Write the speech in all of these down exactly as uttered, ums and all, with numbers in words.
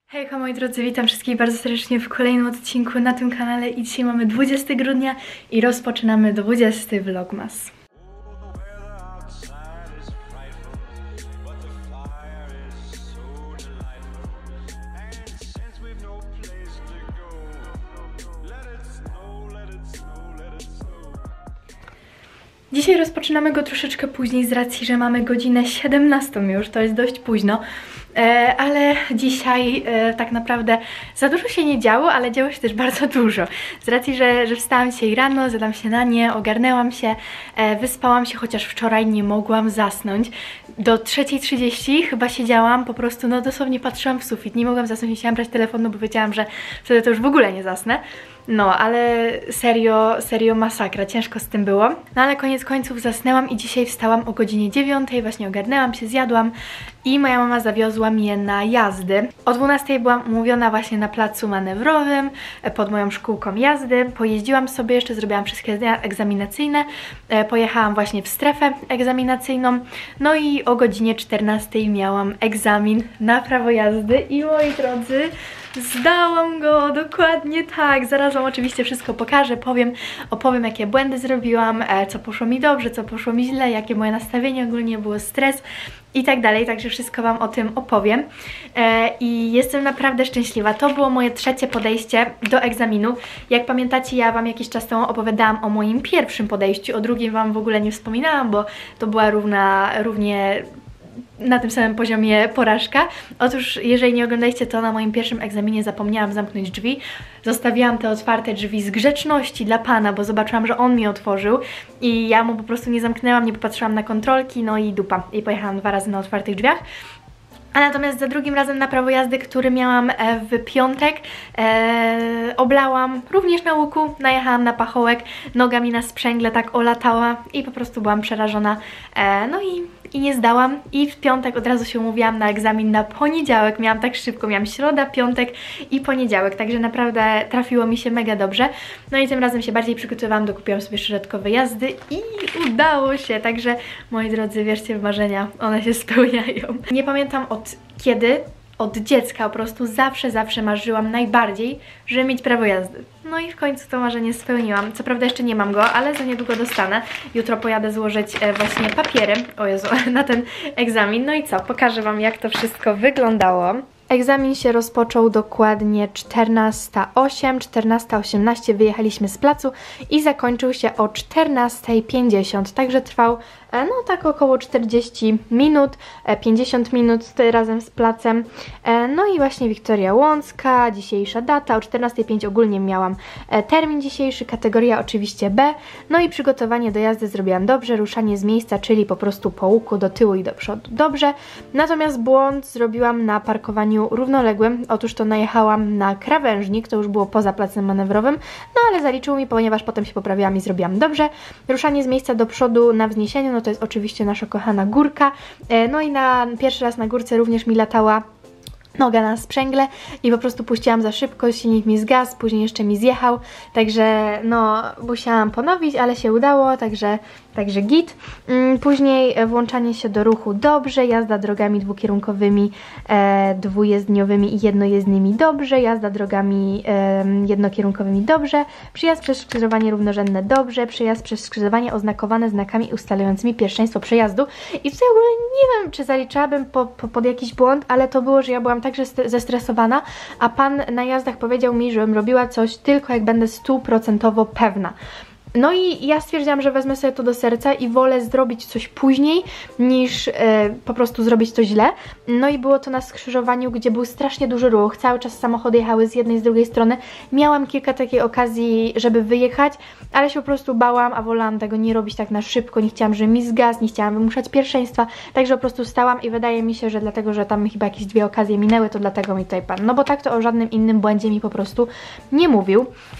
Hejka moi drodzy, witam wszystkich bardzo serdecznie w kolejnym odcinku na tym kanale i dzisiaj mamy dwudziestego grudnia i rozpoczynamy dwudziesty vlogmas. Dzisiaj rozpoczynamy go troszeczkę później z racji, że mamy godzinę siedemnastą już, to jest dość późno. E, ale dzisiaj e, tak naprawdę za dużo się nie działo, ale działo się też bardzo dużo. Z racji, że, że wstałam dzisiaj rano, zadam się na nie, ogarnęłam się, e, wyspałam się, chociaż wczoraj nie mogłam zasnąć. Do trzeciej trzydzieści chyba siedziałam, po prostu no dosłownie patrzyłam w sufit, nie mogłam zasnąć, nie chciałam brać telefonu, bo wiedziałam, że wtedy to już w ogóle nie zasnę. No, ale serio, serio masakra, ciężko z tym było. No ale koniec końców zasnęłam i dzisiaj wstałam o godzinie dziewiątej, właśnie ogarnęłam się, zjadłam i moja mama zawiozła mnie na jazdy. O dwunastej byłam umówiona właśnie na placu manewrowym pod moją szkółką jazdy. Pojeździłam sobie, jeszcze zrobiłam wszystkie dnia egzaminacyjne, pojechałam właśnie w strefę egzaminacyjną, no i o godzinie czternastej miałam egzamin na prawo jazdy i moi drodzy, zdałam go dokładnie tak. Zaraz wam oczywiście wszystko pokażę, powiem, opowiem jakie błędy zrobiłam, co poszło mi dobrze, co poszło mi źle, jakie moje nastawienie ogólnie było, stres i tak dalej, także wszystko wam o tym opowiem e, i jestem naprawdę szczęśliwa. To było moje trzecie podejście do egzaminu. Jak pamiętacie, ja wam jakiś czas temu opowiadałam o moim pierwszym podejściu, o drugim wam w ogóle nie wspominałam, bo to była równa, równie na tym samym poziomie porażka. Otóż, jeżeli nie oglądaliście, to na moim pierwszym egzaminie zapomniałam zamknąć drzwi. Zostawiłam te otwarte drzwi z grzeczności dla pana, bo zobaczyłam, że on mi otworzył i ja mu po prostu nie zamknęłam, nie popatrzyłam na kontrolki, no i dupa. I pojechałam dwa razy na otwartych drzwiach. A natomiast za drugim razem na prawo jazdy, który miałam w piątek, e, oblałam również na łuku, najechałam na pachołek, noga mi na sprzęgle tak olatała i po prostu byłam przerażona. E, no i, i nie zdałam i w piątek od razu się umówiłam na egzamin na poniedziałek, miałam tak szybko, miałam środa, piątek i poniedziałek, także naprawdę trafiło mi się mega dobrze. No i tym razem się bardziej przygotowałam, dokupiłam sobie środkowe jazdy i udało się, także moi drodzy, wierzcie w marzenia, one się spełniają. Nie pamiętam od kiedy, od dziecka po prostu zawsze, zawsze marzyłam najbardziej, żeby mieć prawo jazdy. No i w końcu to marzenie spełniłam. Co prawda jeszcze nie mam go, ale za niedługo dostanę. Jutro pojadę złożyć właśnie papiery, o Jezu, na ten egzamin. No i co? Pokażę wam, jak to wszystko wyglądało. Egzamin się rozpoczął dokładnie czternasta osiem, czternasta osiemnaście wyjechaliśmy z placu i zakończył się o czternasta pięćdziesiąt, także trwał no tak około czterdzieści minut, pięćdziesiąt minut razem z placem. No i właśnie Wiktoria Łącka, dzisiejsza data, o czternastej pięć ogólnie miałam termin dzisiejszy, kategoria oczywiście B, no i przygotowanie do jazdy zrobiłam dobrze, ruszanie z miejsca, czyli po prostu po łuku do tyłu i do przodu dobrze, natomiast błąd zrobiłam na parkowaniu równoległym. Otóż to najechałam na krawężnik, to już było poza placem manewrowym, no ale zaliczył mi, ponieważ potem się poprawiłam i zrobiłam dobrze. Ruszanie z miejsca do przodu na wzniesieniu, no to jest oczywiście nasza kochana górka, no i na pierwszy raz na górce również mi latała noga na sprzęgle i po prostu puściłam za szybko, silnik mi zgasł, później jeszcze mi zjechał, także no musiałam ponowić, ale się udało, także, także git. Później włączanie się do ruchu dobrze, jazda drogami dwukierunkowymi, e, dwujezdniowymi i jednojezdnymi dobrze, jazda drogami e, jednokierunkowymi dobrze, przyjazd przez skrzyżowanie równorzędne dobrze, przyjazd przez skrzyżowanie oznakowane znakami ustalającymi pierwszeństwo przejazdu i tutaj ogólnie nie wiem, czy zaliczałabym po, po, pod jakiś błąd, ale to było, że ja byłam także zestresowana, a pan na jazdach powiedział mi, żebym robiła coś tylko jak będę stuprocentowo pewna. No i ja stwierdziłam, że wezmę sobie to do serca i wolę zrobić coś później, niż e, po prostu zrobić to źle. No i było to na skrzyżowaniu, gdzie był strasznie duży ruch, cały czas samochody jechały z jednej i z drugiej strony. Miałam kilka takiej okazji, żeby wyjechać, ale się po prostu bałam, a wolałam tego nie robić tak na szybko, nie chciałam, żeby mi zgasł, nie chciałam wymuszać pierwszeństwa, także po prostu stałam i wydaje mi się, że dlatego, że tam chyba jakieś dwie okazje minęły, to dlatego mi tutaj pan, no bo tak to o żadnym innym błędzie mi po prostu nie mówił.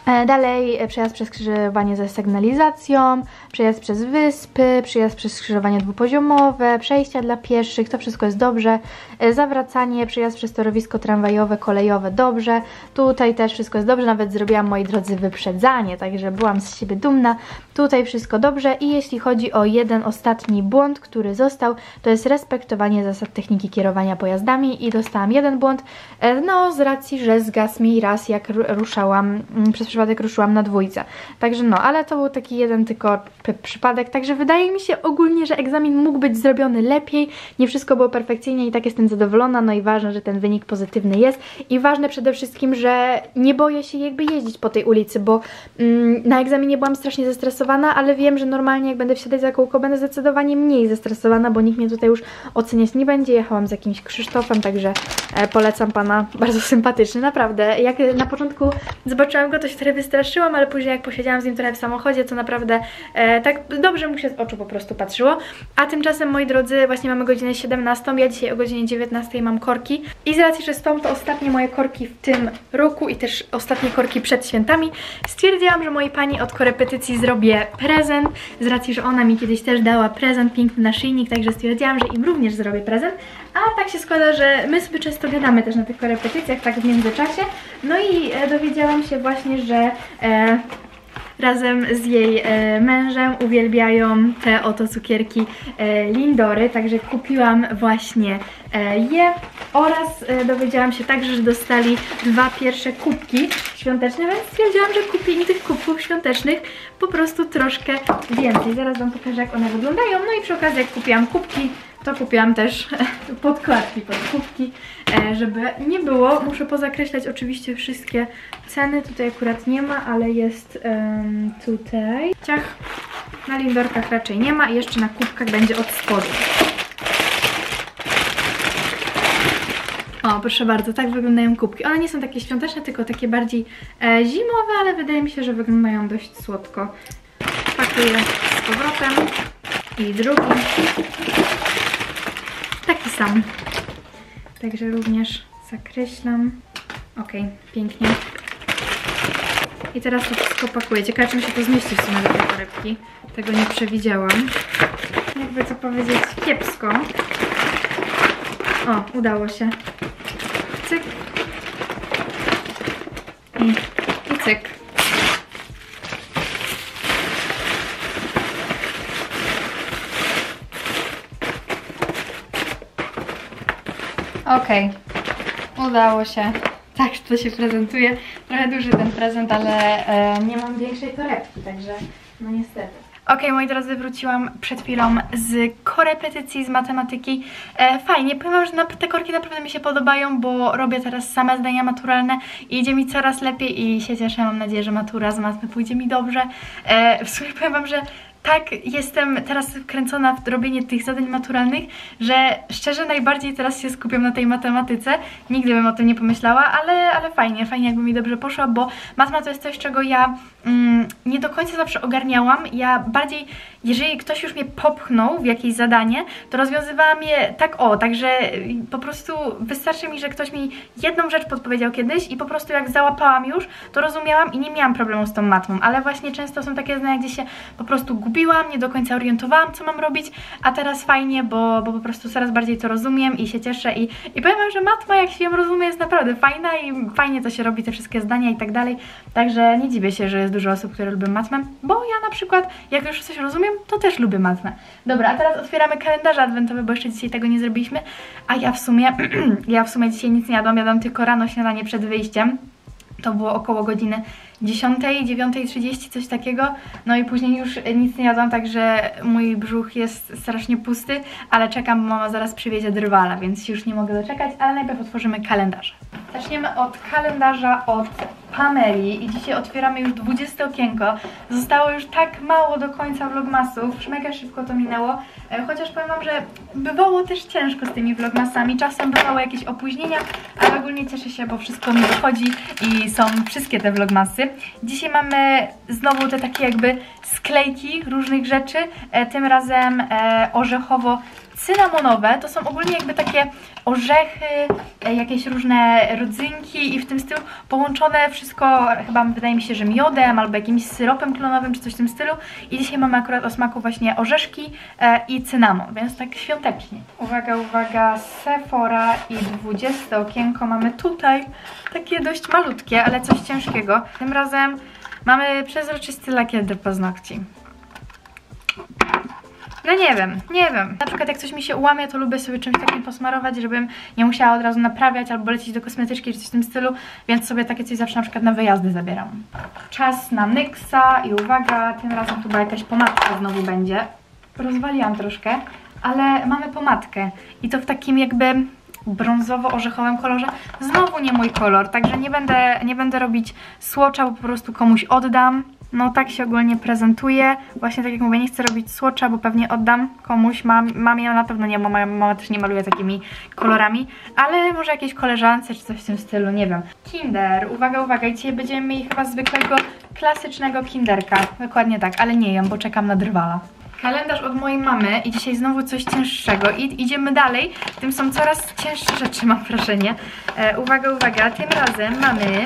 Dalej przejazd przez skrzyżowanie ze sygnalizacją, przejazd przez wyspy, przejazd przez skrzyżowanie dwupoziomowe, przejścia dla pieszych, to wszystko jest dobrze. Zawracanie, przejazd przez torowisko tramwajowe, kolejowe, dobrze. Tutaj też wszystko jest dobrze, nawet zrobiłam, moi drodzy, wyprzedzanie, także byłam z siebie dumna. Tutaj wszystko dobrze i jeśli chodzi o jeden ostatni błąd, który został, to jest respektowanie zasad techniki kierowania pojazdami i dostałam jeden błąd, no z racji, że zgasł mi raz, jak ruszałam, przez przypadek ruszyłam na dwójce. Także no, ale to był taki jeden tylko przypadek, także wydaje mi się ogólnie, że egzamin mógł być zrobiony lepiej, nie wszystko było perfekcyjnie i tak jestem zadowolona, no i ważne, że ten wynik pozytywny jest i ważne przede wszystkim, że nie boję się jakby jeździć po tej ulicy, bo mm, na egzaminie byłam strasznie zestresowana, ale wiem, że normalnie jak będę wsiadać za kółko, będę zdecydowanie mniej zestresowana, bo nikt mnie tutaj już oceniać nie będzie. Jechałam z jakimś Krzysztofem, także e, polecam pana, bardzo sympatyczny, naprawdę. Jak na początku zobaczyłam go, to się trochę wystraszyłam, ale później jak posiedziałam z nim trochę w samochodzie, to naprawdę e, tak dobrze mu się z oczu po prostu patrzyło. A tymczasem, moi drodzy, właśnie mamy godzinę siedemnastą, ja dzisiaj o godzinie dziewiętnastej mam korki i z racji, że są to ostatnie moje korki w tym roku i też ostatnie korki przed świętami, stwierdziłam, że mojej pani od korepetycji zrobię prezent, z racji, że ona mi kiedyś też dała prezent, piękny naszyjnik, także stwierdziłam, że im również zrobię prezent. A tak się składa, że my sobie często gadamy też na tych korepetycjach, tak w międzyczasie. No i e, dowiedziałam się właśnie, że e, razem z jej e, mężem uwielbiają te oto cukierki e, Lindory, także kupiłam właśnie e, je oraz e, dowiedziałam się także, że dostali dwa pierwsze kubki świąteczne, więc stwierdziłam, że kupię im tych kubków świątecznych po prostu troszkę więcej. Zaraz wam pokażę, jak one wyglądają. No i przy okazji, jak kupiłam kubki, to kupiłam też podkładki pod kubki, żeby nie było. Muszę pozakreślać oczywiście wszystkie ceny. Tutaj akurat nie ma, ale jest um, tutaj. Ciach, na Lindorkach raczej nie ma i jeszcze na kubkach będzie od spodu. O, proszę bardzo, tak wyglądają kubki. One nie są takie świąteczne, tylko takie bardziej e, zimowe, ale wydaje mi się, że wyglądają dość słodko. Pakuję z powrotem. I drugi. Taki sam. Także również zakreślam. Ok, pięknie. I teraz to wszystko pakuję. Ciekawe, czy mi się to zmieści w sumie do tej torebki. Tego nie przewidziałam. Jakby co powiedzieć, kiepsko. O, udało się. Cyk. I, i cyk. Okej, okay. Udało się. Tak to się prezentuje. Trochę duży ten prezent, ale e, nie mam większej torebki, także no niestety. Ok, moi drodzy, wróciłam przed chwilą z korepetycji z matematyki. E, fajnie, powiem wam, że na, te korki naprawdę mi się podobają, bo robię teraz same zdania maturalne i idzie mi coraz lepiej i się cieszę. Mam nadzieję, że matura z matmy pójdzie mi dobrze. E, w sumie powiem wam, że tak jestem teraz wkręcona w robienie tych zadań maturalnych, że szczerze najbardziej teraz się skupiam na tej matematyce. Nigdy bym o tym nie pomyślała, ale, ale fajnie, fajnie jakby mi dobrze poszło, bo matma to jest coś, czego ja mm, nie do końca zawsze ogarniałam. Ja bardziej, jeżeli ktoś już mnie popchnął w jakieś zadanie, to rozwiązywałam je tak o, także po prostu wystarczy mi, że ktoś mi jedną rzecz podpowiedział kiedyś i po prostu jak załapałam już, to rozumiałam i nie miałam problemu z tą matmą, ale właśnie często są takie zadania, gdzie się po prostu gubiłam, nie do końca orientowałam, co mam robić, a teraz fajnie, bo, bo po prostu coraz bardziej to rozumiem i się cieszę i, i powiem wam, że matma, jak się ją rozumie, jest naprawdę fajna i fajnie to się robi, te wszystkie zdania i tak dalej, także nie dziwię się, że jest dużo osób, które lubią matmę, bo ja na przykład, jak już coś rozumiem, to też lubię matmę. Dobra, a teraz otwieramy kalendarze adwentowe, bo jeszcze dzisiaj tego nie zrobiliśmy, a ja w sumie, ja w sumie dzisiaj nic nie jadłam, jadłam tylko rano śniadanie przed wyjściem. To było około godziny dziesiątej, dziewiątej trzydzieści, coś takiego. No i później już nic nie jadłam, także mój brzuch jest strasznie pusty, ale czekam, bo mama zaraz przywiezie drwala, więc już nie mogę doczekać, ale najpierw otworzymy kalendarze. Zaczniemy od kalendarza od Pameli i dzisiaj otwieramy już dwudzieste okienko. Zostało już tak mało do końca vlogmasów, mega szybko to minęło, chociaż powiem wam, że bywało też ciężko z tymi vlogmasami, czasem bywały jakieś opóźnienia, ale ogólnie cieszę się, bo wszystko mi wychodzi i są wszystkie te vlogmasy. Dzisiaj mamy znowu te takie jakby sklejki różnych rzeczy, tym razem orzechowo cynamonowe, to są ogólnie jakby takie orzechy, jakieś różne rodzynki i w tym stylu połączone wszystko, chyba wydaje mi się, że miodem albo jakimś syropem klonowym czy coś w tym stylu. I dzisiaj mamy akurat o smaku właśnie orzeszki e, i cynamon, więc tak świątecznie. Uwaga, uwaga, Sephora i dwudzieste okienko mamy tutaj takie dość malutkie, ale coś ciężkiego. Tym razem mamy przezroczysty lakier do paznokci. No nie wiem, nie wiem. Na przykład jak coś mi się ułamie, to lubię sobie czymś takim posmarować, żebym nie musiała od razu naprawiać albo lecieć do kosmetyczki czy coś w tym stylu, więc sobie takie coś zawsze na przykład na wyjazdy zabieram. Czas na Nyxa i uwaga, tym razem chyba jakaś pomadka znowu będzie. Rozwaliłam troszkę, ale mamy pomadkę i to w takim jakby brązowo-orzechowym kolorze. Znowu nie mój kolor, także nie będę, nie będę robić swatcha, bo po prostu komuś oddam. No tak się ogólnie prezentuje. Właśnie tak jak mówię, nie chcę robić swatcha, bo pewnie oddam komuś. Mam, mamie na pewno nie, bo moja mama też nie maluje takimi kolorami. Ale może jakiejś koleżance czy coś w tym stylu, nie wiem. Kinder, uwaga, uwaga, i dzisiaj będziemy mieli chyba zwykłego, klasycznego kinderka. Dokładnie tak, ale nie jem, bo czekam na drwala. Kalendarz od mojej mamy i dzisiaj znowu coś cięższego. I idziemy dalej, tym są coraz cięższe rzeczy, mam wrażenie. E, uwaga, uwaga, tym razem mamy...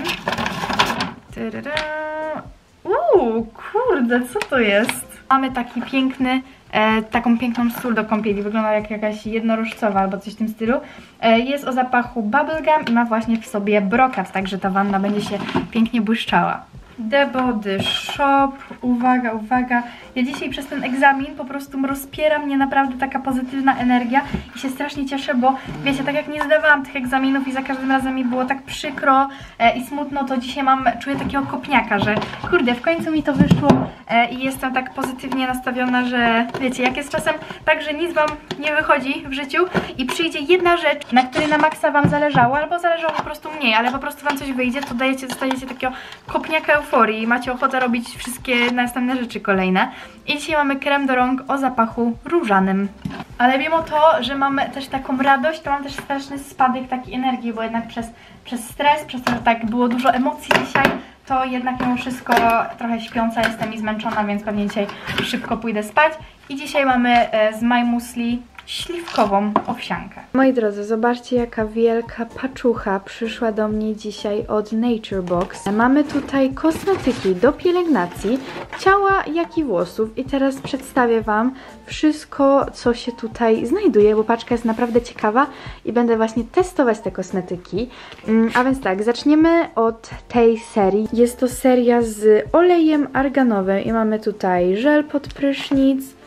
Uuu, kurde, co to jest? Mamy taki piękny, e, taką piękną sól do kąpieli, wygląda jak jakaś jednorożcowa albo coś w tym stylu. E, jest o zapachu bubblegum i ma właśnie w sobie brokat, także ta wanna będzie się pięknie błyszczała. The Body Shop, uwaga, uwaga, ja dzisiaj przez ten egzamin po prostu rozpiera mnie naprawdę taka pozytywna energia i się strasznie cieszę, bo wiecie, tak jak nie zdawałam tych egzaminów i za każdym razem mi było tak przykro e, i smutno, to dzisiaj mam, czuję takiego kopniaka, że kurde, w końcu mi to wyszło e, i jestem tak pozytywnie nastawiona, że wiecie, jak jest czasem tak, że nic wam nie wychodzi w życiu i przyjdzie jedna rzecz, na której na maksa wam zależało, albo zależało po prostu mniej, ale po prostu wam coś wyjdzie, to dajecie, dostajecie takiego kopniaka euforii i macie ochotę robić wszystkie następne rzeczy kolejne. I dzisiaj mamy krem do rąk o zapachu różanym. Ale mimo to, że mamy też taką radość, to mam też straszny spadek takiej energii, bo jednak przez, przez stres, przez to, że tak było dużo emocji dzisiaj, to jednak mimo wszystko trochę śpiąca jestem i zmęczona, więc pewnie dzisiaj szybko pójdę spać. I dzisiaj mamy z My Muesli śliwkową owsiankę. Moi drodzy, zobaczcie jaka wielka paczucha przyszła do mnie dzisiaj od Nature Box. Mamy tutaj kosmetyki do pielęgnacji ciała, jak i włosów i teraz przedstawię wam wszystko, co się tutaj znajduje, bo paczka jest naprawdę ciekawa i będę właśnie testować te kosmetyki. A więc tak, zaczniemy od tej serii. Jest to seria z olejem arganowym i mamy tutaj żel pod prysznic,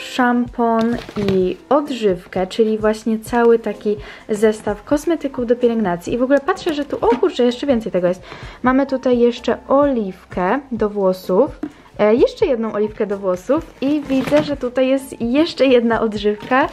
szampon i odżywkę, czyli właśnie cały taki zestaw kosmetyków do pielęgnacji. I w ogóle patrzę, że tu, o kurczę, jeszcze więcej tego jest. Mamy tutaj jeszcze oliwkę do włosów, e, jeszcze jedną oliwkę do włosów i widzę, że tutaj jest jeszcze jedna odżywka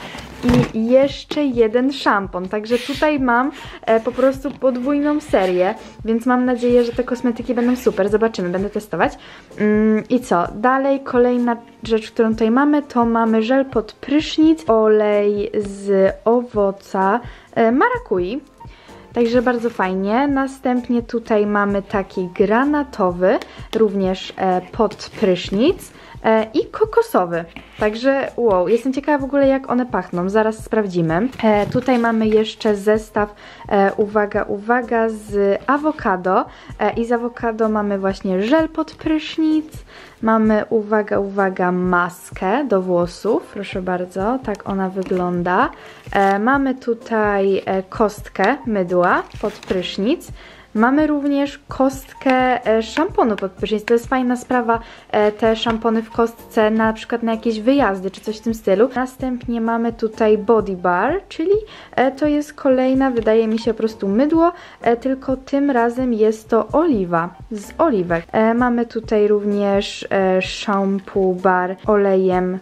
i jeszcze jeden szampon. Także tutaj mam e, po prostu podwójną serię, więc mam nadzieję, że te kosmetyki będą super. Zobaczymy, będę testować. Mm, I co? Dalej kolejna rzecz, którą tutaj mamy, to mamy żel pod prysznic, olej z owoca e, marakui. Także bardzo fajnie. Następnie tutaj mamy taki granatowy, również e, pod prysznic e, i kokosowy. Także wow, jestem ciekawa w ogóle jak one pachną, zaraz sprawdzimy. E, tutaj mamy jeszcze zestaw, e, uwaga, uwaga, z awokado e, i z awokado mamy właśnie żel pod prysznic, mamy, uwaga, uwaga, maskę do włosów, proszę bardzo, tak ona wygląda. E, mamy tutaj e, kostkę mydła pod prysznic. Mamy również kostkę szamponu pod prysznic. To jest fajna sprawa, te szampony w kostce na przykład na jakieś wyjazdy czy coś w tym stylu. Następnie mamy tutaj body bar, czyli to jest kolejna, wydaje mi się, po prostu mydło, tylko tym razem jest to oliwa z oliwek. Mamy tutaj również shampoo bar olejem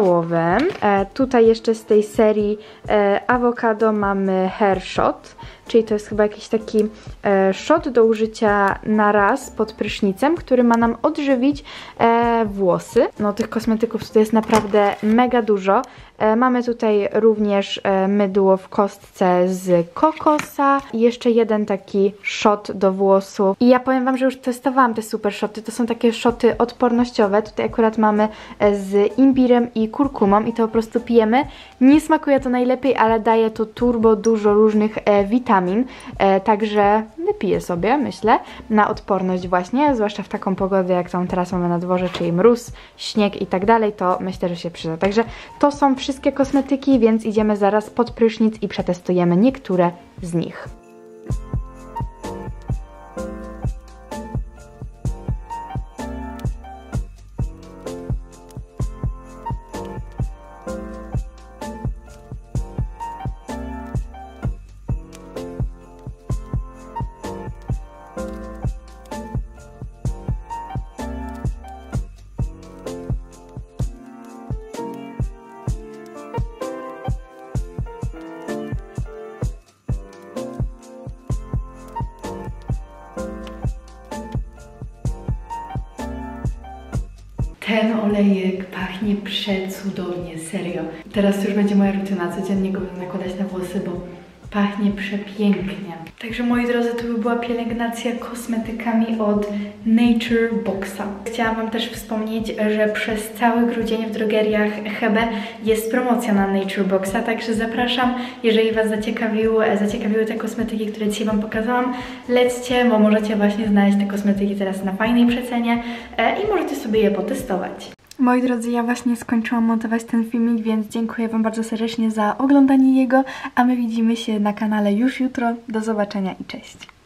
migdałowym. Tutaj jeszcze z tej serii awokado mamy hair shot, czyli to jest chyba jakiś taki e, shot do użycia na raz pod prysznicem, który ma nam odżywić e, włosy. No tych kosmetyków tutaj jest naprawdę mega dużo. E, mamy tutaj również e, mydło w kostce z kokosa i jeszcze jeden taki shot do włosów. I ja powiem wam, że już testowałam te super shoty. To są takie shoty odpornościowe. Tutaj akurat mamy e, z imbirem i kurkumą i to po prostu pijemy. Nie smakuje to najlepiej, ale daje to turbo dużo różnych e, witamin. E, także wypiję sobie, myślę, na odporność właśnie, zwłaszcza w taką pogodę, jak tą teraz mamy na dworze, czyli mróz, śnieg i tak dalej, to myślę, że się przyda. Także to są wszystkie kosmetyki, więc idziemy zaraz pod prysznic i przetestujemy niektóre z nich. Ten olejek pachnie przecudownie, serio. Teraz to już będzie moja rutyna, codziennie go będę nakładać na włosy, bo pachnie przepięknie. Także moi drodzy, to by była pielęgnacja kosmetykami od Nature Boxa. Chciałam wam też wspomnieć, że przez cały grudzień w drogeriach Hebe jest promocja na Nature Boxa, także zapraszam, jeżeli was zaciekawiły, zaciekawiły te kosmetyki, które dzisiaj wam pokazałam, lećcie, bo możecie właśnie znaleźć te kosmetyki teraz na fajnej przecenie i możecie sobie je potestować. Moi drodzy, ja właśnie skończyłam montować ten filmik, więc dziękuję wam bardzo serdecznie za oglądanie jego, a my widzimy się na kanale już jutro. Do zobaczenia i cześć!